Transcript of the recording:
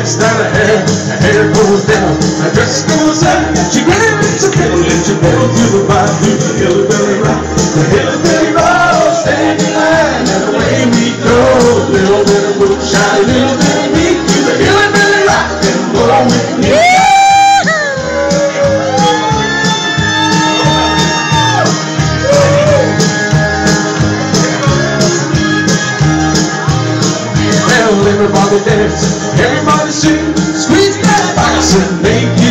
gets down her hair goes down, her dress goes up. She grabs a fiddle and she pedals to the vibe, to the hillbilly rock. The hillbilly rock, stand in line, and away we go. Little bit of moonshine, little bit of meat, to the hillbilly rock and roll with me. Everybody dance, everybody sing, squeeze that box and make you